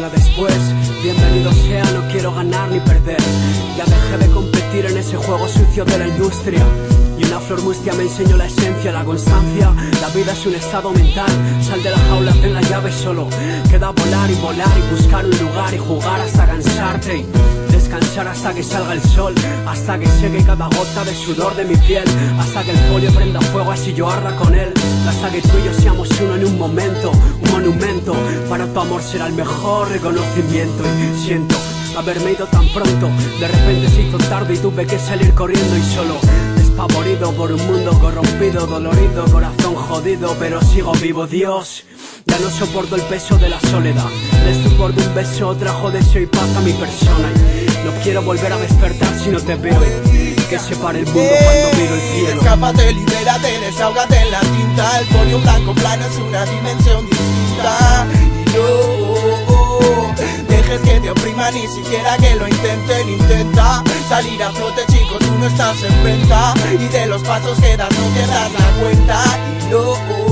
la después. Bienvenido sea, no quiero ganar ni perder. Ya dejé de competir en ese juego sucio de la industria. Y una flor mustia me enseñó la esencia, la constancia. La vida es un estado mental. Sal de la jaula, ten la llave solo. Queda volar y buscar un lugar y jugar hasta cansarte y descansar hasta que salga el sol, hasta que seque cada gota de sudor de mi piel, hasta que el folio prenda fuego así yo arda con él, hasta que tú y yo seamos uno en un momento, un monumento. Para tu amor será el mejor reconocimiento. Y siento haberme ido tan pronto, de repente se hizo tarde y tuve que salir corriendo y solo, despavorido por un mundo corrompido, dolorido, corazón jodido, pero sigo vivo. Dios, ya no soporto el peso de la soledad. El estupor de un beso trajo deseo y paz a mi persona. Y no quiero volver a despertar si no te veo. Que se pare el mundo cuando miro el cielo. Escápate, libérate, desahógate en la tinta. El folio blanco plano es una dimensión distinta. Y no dejes que te oprima, ni siquiera que lo intenten. Intenta salir a flote, chico, tú no estás en venta. Y de los pasos que das no te das la cuenta. Y no